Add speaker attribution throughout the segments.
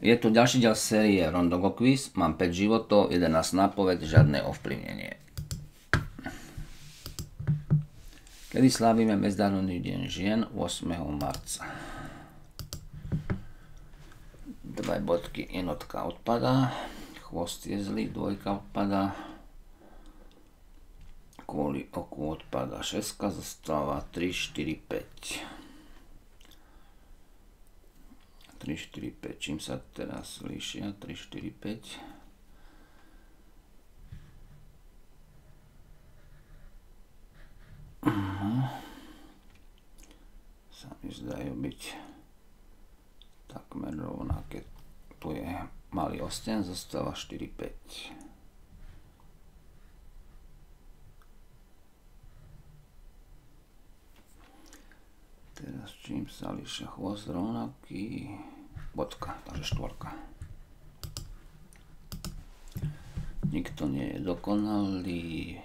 Speaker 1: Je tu ďalší diel série Rondogo Quiz. Mám 5 životov, 11 nápoved, žiadne ovplyvnenie. Kedy slávime Medzinárodný deň žien? 8. marca. 2 bodky, jednotka odpadá. Chvost je zlý, dvojka odpadá. Kvôli oku odpadá 6, zostáva 3, 4, 5. 3, 4, 5. Čím sa teraz líšia? 3, 4, 5. Sa mi zdajú byť takmer rovnaké. Tu je malý osten, zostáva 4, 5. Teraz čím sa líšia? Chvost rovnaký, bodka, takže 4. Nikto nie je dokonalý.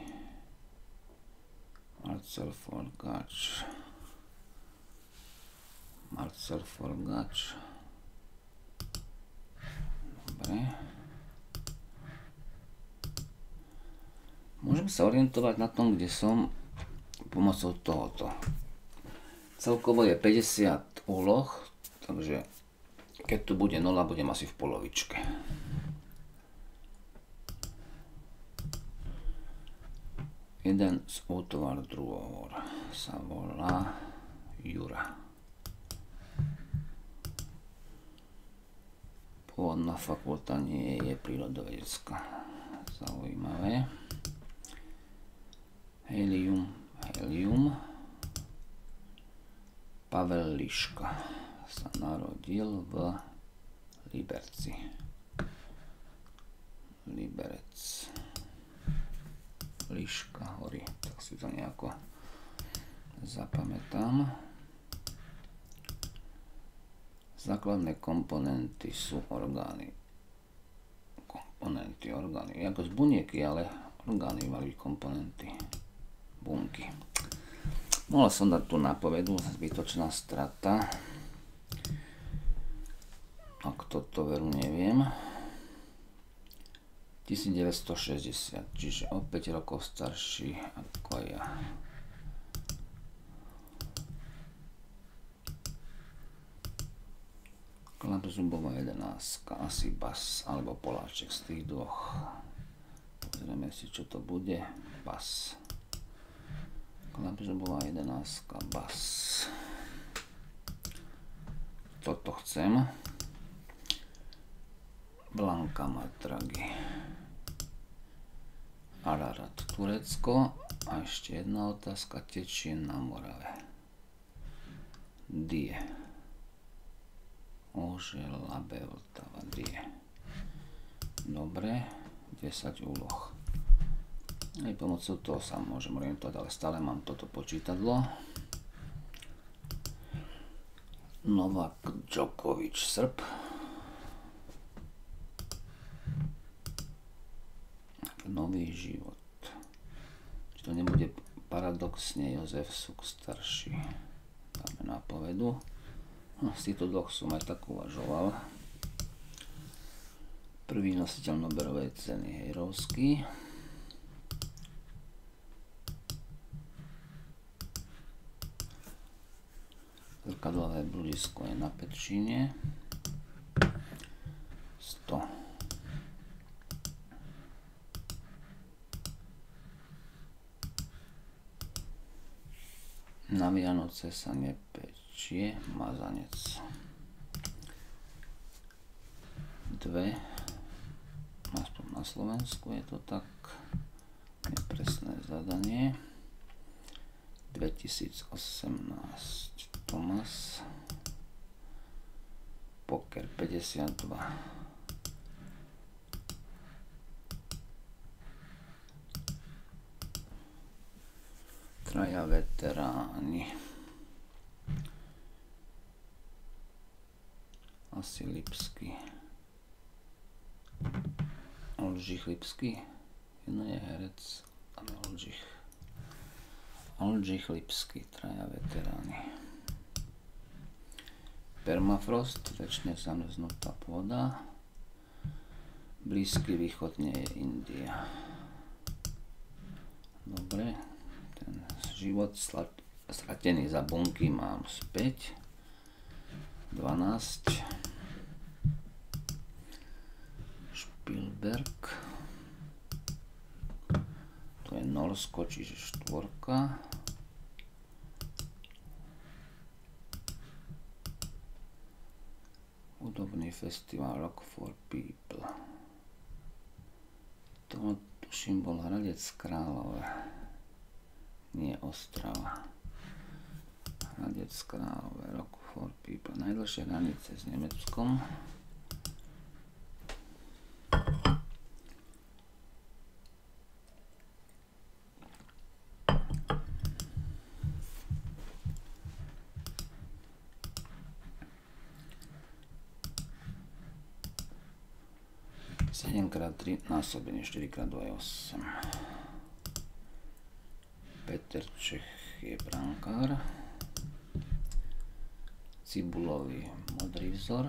Speaker 1: Marcel Forgáč. Dobre. Môžem sa orientovať na tom, kde som pomocou tohoto. Celkovo je 50 úloh, takže keď tu bude 0, budem asi v polovičke. Jeden z útvar druhor sa volá Jura. Pôvodná fakulta nie je prírodovedecká. Zaujímavé. Helium. Pavel Liška sa narodil v Liberci. Liberec. Liška hory. Tak si to nejako zapamätám. Základné komponenty sú orgány. Orgány. Ako z bunieky, ale orgány mali komponenty. Bunky. Mohol som dať tú nápovedu, zbytočná strata. Ak toto veru neviem. 1960, čiže o 5 rokov starší ako ja. Klapzubová 11, asi Bas alebo Poláček z tých dvoch. Pozrieme si, čo to bude. Bas. Klapzubová 11, Bas. Toto chcem. Blanka Matragi. Ararat, Turecko. A ešte jedna otázka. Tečie na Morave. Die. Ožela Vltava. Die. Dobre. 10 úloh. Aj pomocou toho sa môžem orientovať, ale stále mám toto počítadlo. Novak Djokovic, Srb. Nový život. Či to nebude paradoxne Jozef Suk starší. Dáme nápovedu. No, z týchto dvoch som aj tak uvažoval. Prvý nositeľ Nobelovej ceny Hejrovský. Zrkadlové bludisko je na Petčíne. 100. Na Vianoce sa nepečie mazanec. 2. Aspoň na Slovensku je to tak. Nepresné zadanie. 2018. Tomas. Poker 52. Traja veteráni. Asi Lipský. Oldřich Lipský. Jedno je herec, tam je Oldřich. Oldřich Lipský, traja veteráni. permafrost, väčšine zamrznutá pôda. Blízky východ nie je India. Dobre, ten život stratený za bunky mám späť. 12. Spielberg. To je Norsko, čiže 4. Hudobný festival Rock for People. To tuším bol Hradec Králové. Nie Ostrava. Hradec Králové, Rock for People. Najdlhšie hranice s Nemeckom. Sedem krát 3 násobenie 4 krát 2 je 8. Peter Čech je brankár. Cibulový modrý vzor.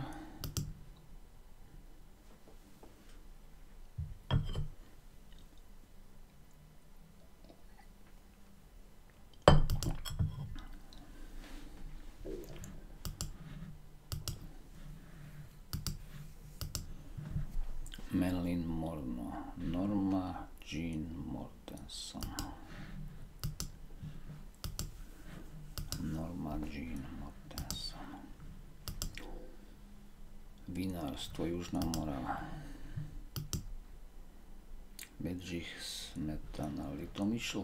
Speaker 1: Marilyn Monroe, Norma Jean Mortenson. Norma Jean Mortenson. Vinárstvo Južná Morava. Bedřich Smetana Litomyšl.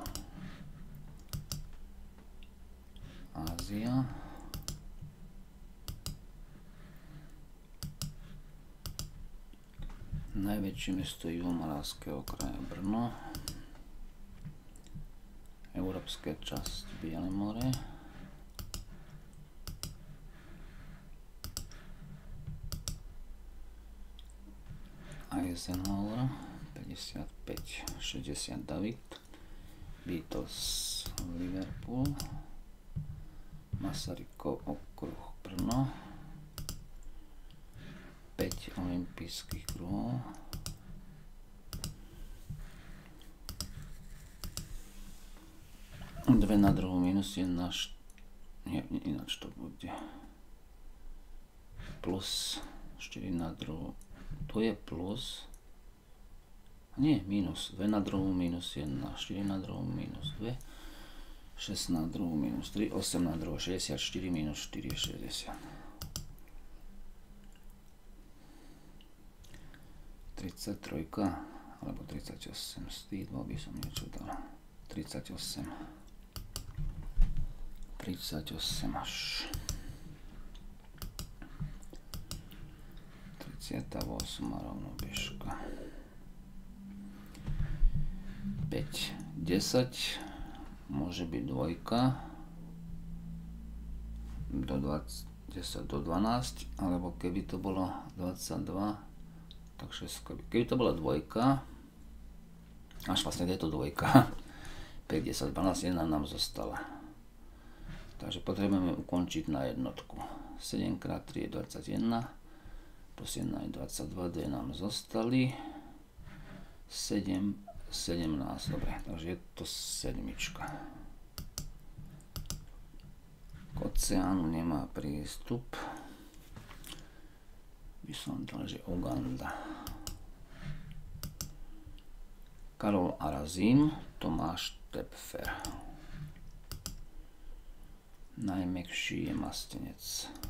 Speaker 1: Ázia. Najväčšie mesto Juhomoravského kraja Brno. Európska časť Biele more. Eisenhower 55, 60 David. Beatles Liverpool. Masarykov okruh Brno. 5 olympijských kruhov. Dve na druhú minus 1 nie, ináč to bude plus 4 na druhú, tu je plus, nie, minus 2 na druhú minus 1, 4 na druhú minus 2, 6 na druhú minus 3, 8 na druhú 64 minus 4 je 60. 33 alebo 38, z tých dvoch by som niečo dal. 38 až 38 rovnobežka. 5, 10 môže byť dvojka do 20, 10 do 12, alebo keby to bolo 22, takže keby to bola dvojka, až vlastne je to dvojka, 5, 10, 12, 1 nám zostala. Takže potrebujeme ukončiť na jednotku. 7 x 3 je 21, plus 1 je 22, 2 nám zostali. 7, 17, dobre, takže je to sedmička. K oceánu nemá prístup. By som dal, že Uganda. Karol Arazín, Tomáš Tepfer. Najmäkší je mastenec.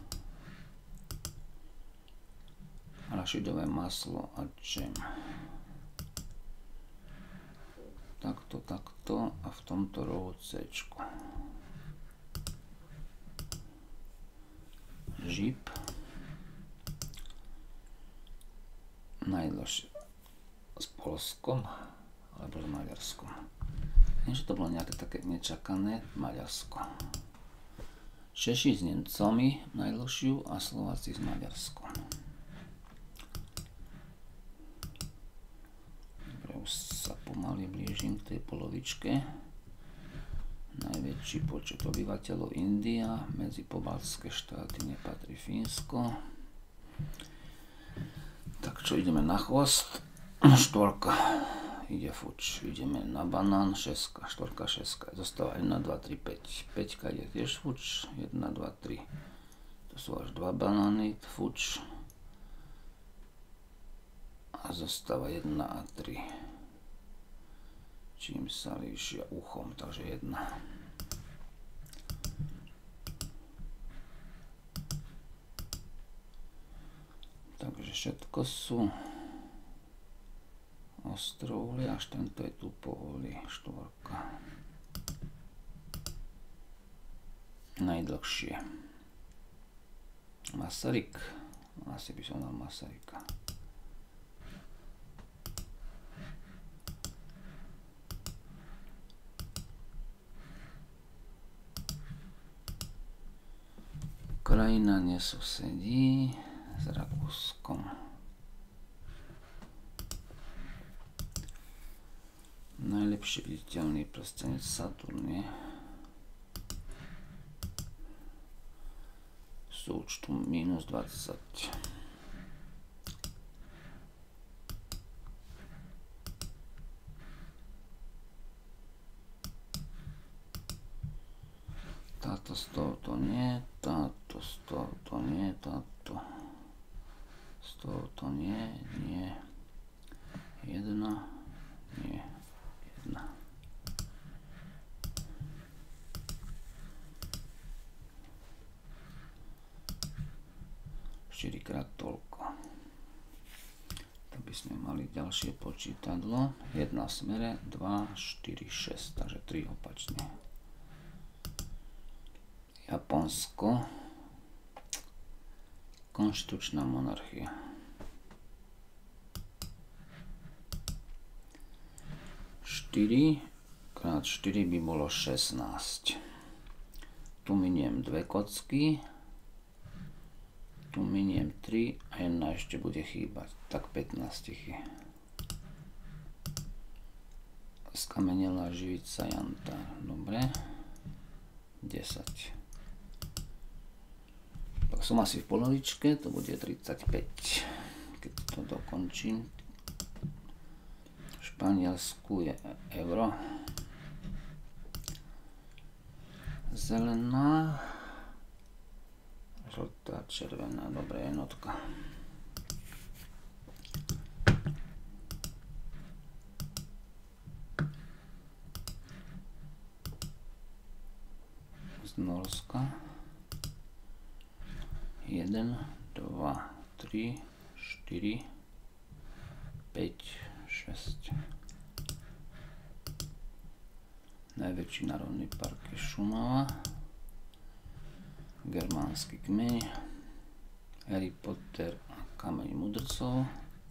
Speaker 1: Arašidové maslo a džem. Takto a v tomto rohu C-čko. Žip. Najdlhšie s Polskom alebo s Maďarskom. Nie, že to bolo nejaké také nečakané. Maďarsko. Češi s Nemcami najdlhšiu a Slováci s Maďarskom. Dobre, už sa pomaly blížim k tej polovičke. Najväčší najväčší počet obyvateľov India, medzi pobaltské štáty nepatrí Fínsko. Tak čo, ideme na chvost, 4 ide fuč, ideme na banán, 6, 4, 6, zostáva 1, 2, 3, 5, 5 ide tiež fuč, 1, 2, 3, to sú až 2 banány, fuč, a zostáva 1 a 3, čím sa líšia uchom, takže 1. Takže všetko sú ostrouhly, až tento je tupoholý, 4. Najdlhšie. Masaryk. Asi by som dal Masaryka. Krajina nesusedí s Rakúskom. Najlepšie viditeľný prstenec Saturn je súčtu minus 20. Táto z tohoto nie, táto z tohoto nie, táto z tohoto nie, nie, 1, nie, 1. 4-krát toľko. To by sme mali ďalšie počítadlo. 1 v smere, 2, 4, 6, takže 3 opačne. Japonsko. Konštitučná monarchia. 4 krát 4 by bolo 16. Tu miniem 2 kocky. Tu miniem 3 a jedna ešte bude chýbať. Tak 15 je. Skamenelá živica janta. Dobre. 10. Tak som asi v polovičke, to bude 35. Keď to dokončím. V Španielsku je euro. Zelená. Žltá, červená, dobrá jednotka. Z Norska. 1, 2, 3, 4, 5, 6. Najväčší národný park je Šumava. Germánsky kmeň. Harry Potter a kameň mudrcov.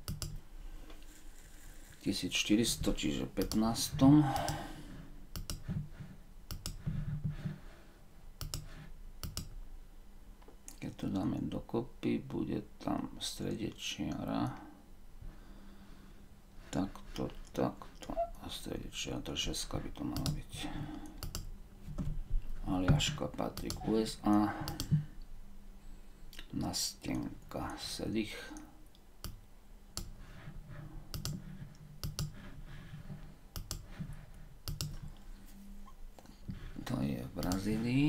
Speaker 1: 1400, čiže 15. Keď to dáme dokopy, bude tam v strede čiara. Takto, takto. A v strede čiara, to 6 by to malo byť. Aliaška patrí k USA. Nastenka Sedich. To je v Brazílii.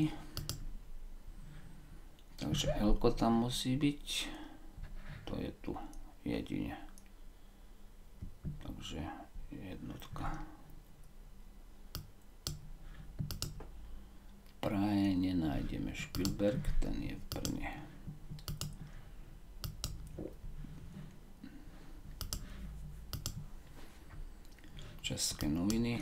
Speaker 1: Takže L-ko tam musí byť. To je tu jedine. Takže jednotka. Prahe nenájdeme Špilberg, ten je v Brne. České noviny.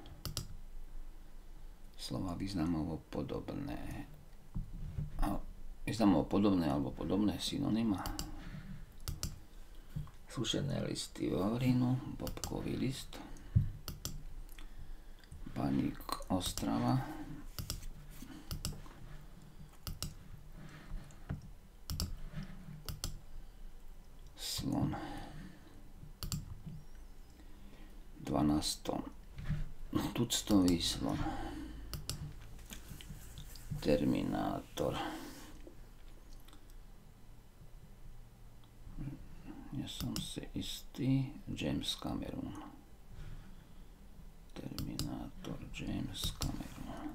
Speaker 1: Slova významovo podobné. Významovo podobné alebo podobné synonyma. Sušené listy Vavrínu, bobkový list. Baník Ostrava. Slon. 12. Tuctový slon. Terminátor. Nie som si istý. James Cameron. Terminátor James Cameron.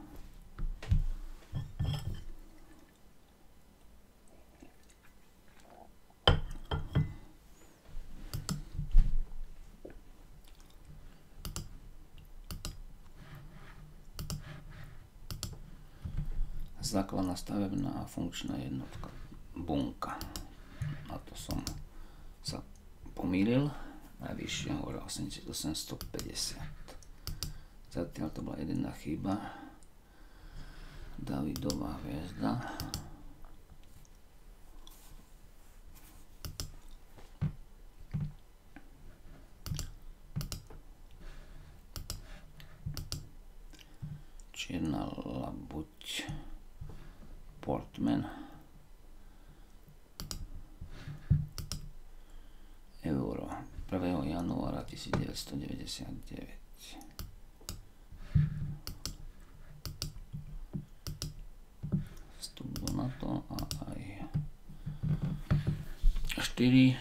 Speaker 1: Základná stavebná a funkčná jednotka. Bunka. A to som sa pomýlil. Najvyššia hovorila 8850. Zatiaľ to bola jediná chyba. Davidová hviezda. Čierna labuť. Portman. Euro. 1. januára 1999. Vstup do NATO a aj 4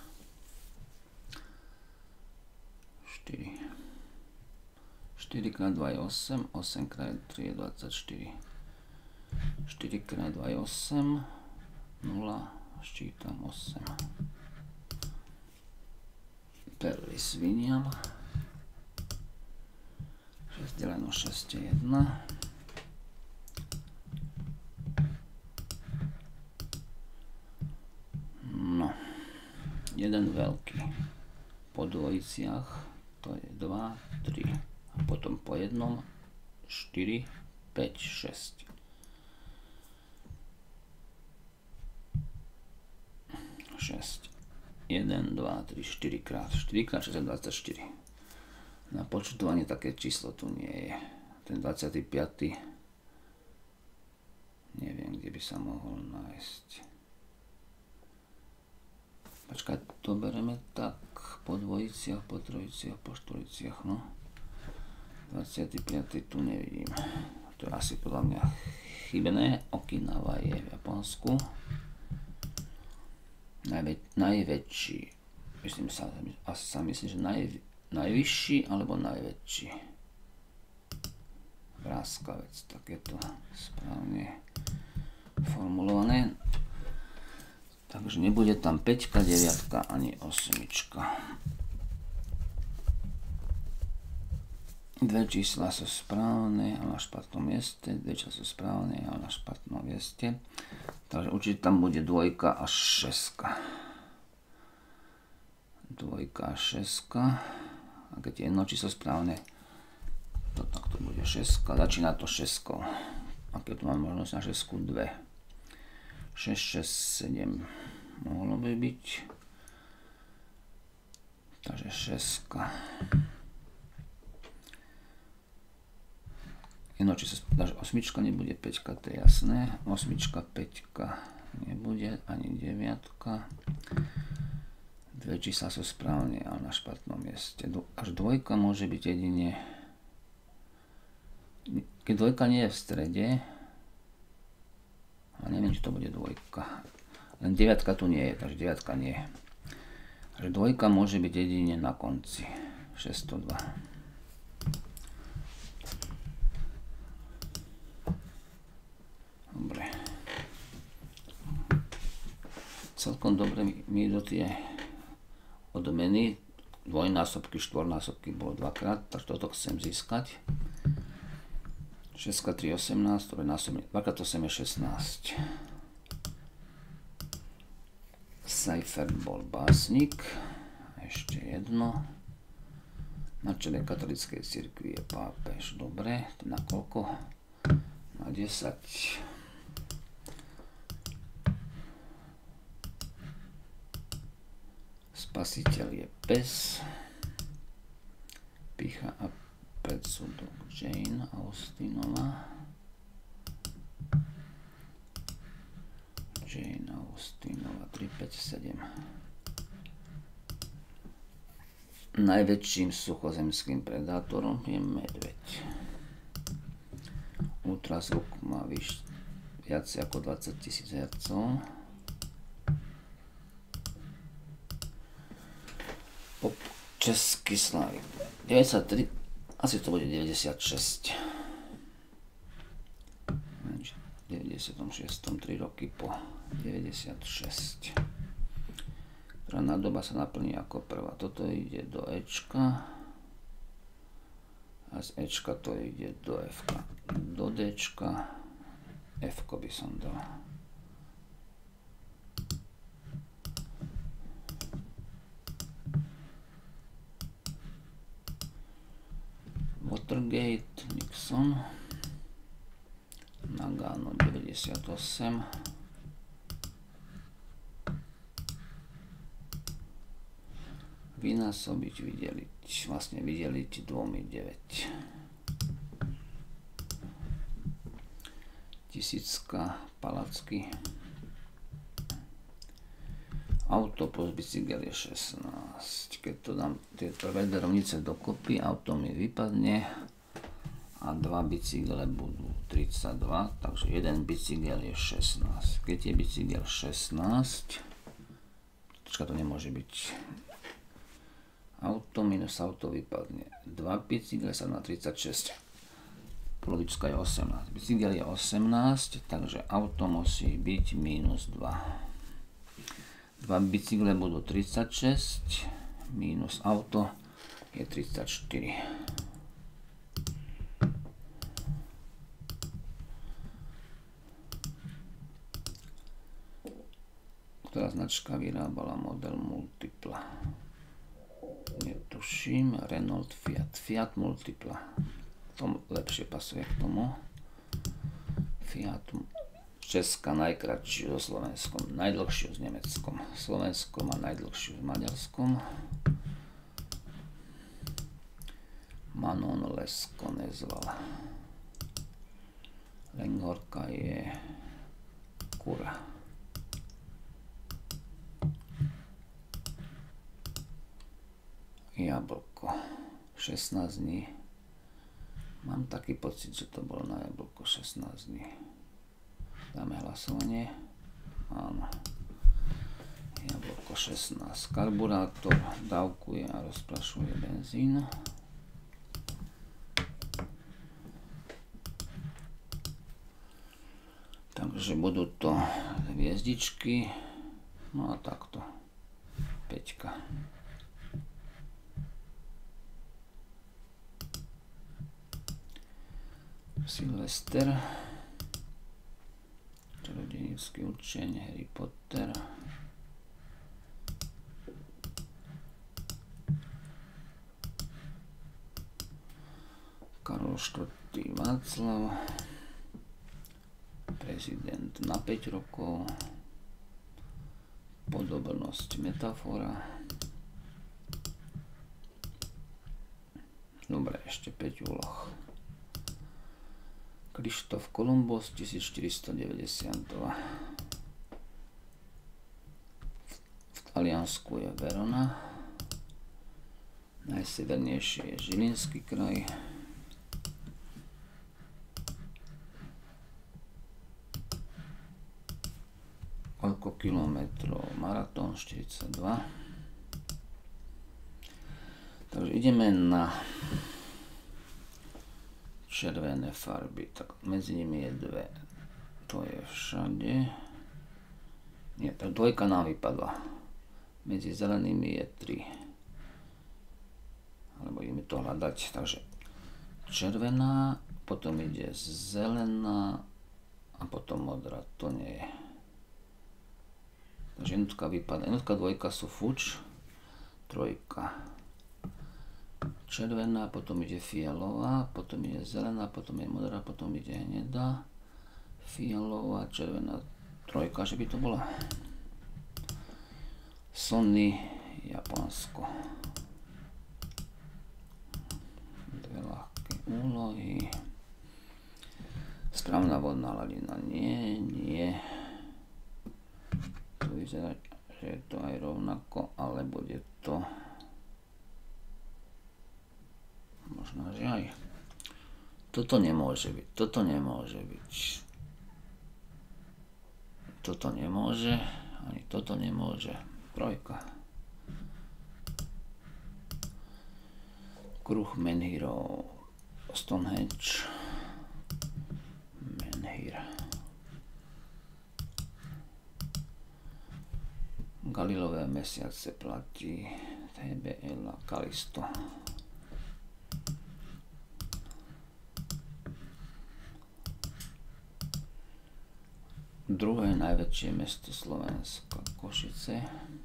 Speaker 1: 4x2 je 8, 8x3 je 24. 4x2 je 8, 0, ščítam 8. Perly sviniam. 6 deleno 6 je 1. No, jeden veľký. Po dvojiciach to je 2, 3. A potom po jednom 4, 5, 6. 6. 1, 2, 3, 4 krát 6 je 24. Na počítovanie také číslo tu nie je. Ten 25. Neviem, kde by sa mohol nájsť. Počkaj, to bereme tak po dvojiciach, po trojiciach, po štvojiciach, no. 25. tu nevidím. To je asi podľa mňa chybné. Okinawa je v Japonsku. Najväčší, myslím sa, asi sa myslím, že najvyšší alebo najväčší Vráskavec, tak je to správne formulované. Takže nebude tam 5, 9 ani 8. Dve čísla sú správne, ale na špatnom mieste. Dve čísla sú správne, ale na špatnom mieste. Takže určite tam bude 2 a 6. 2 a 6. A keď je jedno číslo správne, to takto bude 6. Začína to 6. A keď tu mám možnosť na 6, 2. 6, 6, 7. Mohlo by byť. Takže 6. Jedno číslo, takže 8 nebude, 5 to je jasné, 8, 5 nebude, ani 9. Dve čísla sú správne, ale na špatnom mieste. Až 2 môže byť jedine, keď 2 nie je v strede, ale neviem, či to bude 2. Len 9 tu nie je, takže 9 nie je. Takže 2 môže byť jedine na konci, 602. Dobre. Celkom dobre mi idú tie odmeny. Dvojnásobky, štvornásobky bolo 2-krát, takže toto chcem získať. 6, 3, 18, trojnásobne, 2x8 je 16. Seifert bol básnik. Ešte jedno. Na čele katolíckej cirkvi je pápež. Dobre, to na koľko? Na 10. Spasiteľ je pes. Pýcha a predsudok Jane Austenová. Jane Austenová 357. Najväčším suchozemským predátorom je medveď. Ultrazvuk má viac ako 20 000 Hz. Pop Český Slavik 93, asi to bude 96. V 96. 3 roky po 96. Ktorá nádoba sa naplní ako prvá. Toto ide do Ečka a z Ečka to ide do Fka. Do Dčka Fko by som dal. Watergate, Nixon, Nagano 98, vynásobiť, vydeliť, vlastne vydeliť 2,9. Tisícka, Palacky. Auto plus bicykel je 16. Keď to dám tieto dve rovnice dokopy, auto mi vypadne a 2 bicykle budú 32, takže jeden bicykel je 16. Keď je bicykel 16, to nemôže byť. Auto minus auto vypadne. 2 bicykle sa na 36. Polovička je 18. Bicykel je 18, takže auto musí byť minus 2. 2 bicykle budú 36, minus auto je 34. Ktorá značka vyrábala model Multipla? Netuším, Renault, Fiat Multipla. To lepšie pasuje k tomu. Fiat Česka najkratšiu so Slovenskom, najdlhšiu s Nemeckom. Slovensko má najdlhšiu s Maďarskom. Manon Lesko nezval. Lenghorka je kura. Jablko 16 dní. Mám taký pocit, že to bolo na jablko 16 dní. Dáme hlasovanie. Áno. Jablko 16. Karburátor dávkuje a rozprašuje benzín. Takže budú to hviezdičky. No a takto. 5. Silvester. Čarodejnícky učeň, Harry Potter. Karol IV. Václav. Prezident na 5 rokov. Podobnosť, metafora. Dobre, ešte 5 úloh. Krištof Kolumbus 1492. V Taliansku je Verona. Najsevernejšie je Žilinský kraj. Koľko kilometrov? Maratón 42. Takže ideme na červené farby, tak medzi nimi je 2, to je všade, nie, tak 2 nám vypadla, medzi zelenými je 3, alebo ideme to hľadať, takže červená, potom ide zelená a potom modrá, to nie je, takže jednotka vypadla, jednotka, 2 sú fuč, 3, červená, potom ide fialová, potom ide zelená, potom je modrá, potom ide hnedá, fialová, červená, 3, že by to bola. Sony, Japonsko. 2 ľahké úlohy. Správna vodná hladina, nie. Tu vyzerá, že je to aj rovnako, ale bude to možno, že aj. Toto nemôže byť. toto nemôže, ani toto nemôže. Trojka. Kruh menhirov. Stonehenge. Menhir. Galilové mesiace platí. TBL a Kalisto. Druhé najväčšie mesto Slovenska, Košice.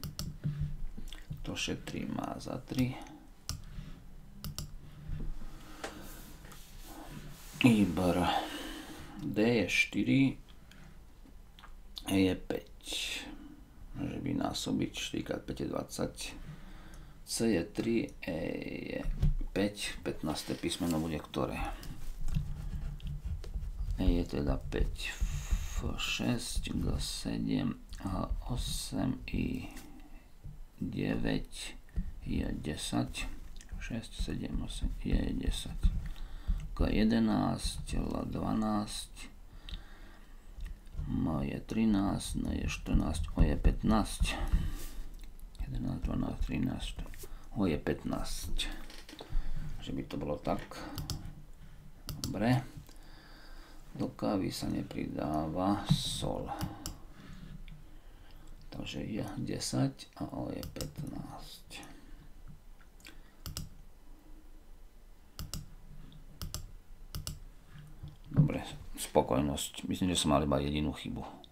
Speaker 1: To šetrí, má za 3. Ibr. D je 4. E je 5. Môže vynásobiť 4 x 5 je 20. C je 3. E je 5. 15. písmeno bude ktoré? E je teda 5. 6, G7, H8, I9, J10, 6, 7, 8, J10, K11, L12, M je 13, N je 14, O je 15, 11, 12, 13, O je 15, že by to bolo tak. Dobre. Do kávy sa nepridáva sol. Takže je 10 a O je 15. Dobre, spokojnosť. Myslím, že som mal iba jedinú chybu.